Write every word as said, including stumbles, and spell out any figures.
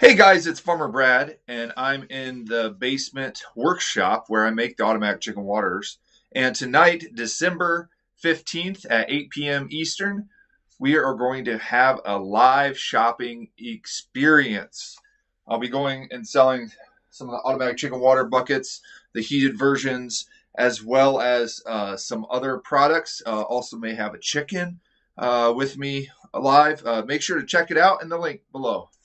Hey guys, it's Farmer Brad, and I'm in the basement workshop where I make the automatic chicken waters. And tonight, December fifteenth at eight p m Eastern, we are going to have a live shopping experience. I'll be going and selling some of the automatic chicken water buckets, the heated versions, as well as uh, some other products. Uh, also, may have a chicken uh, with me live. Uh, make sure to check it out in the link below.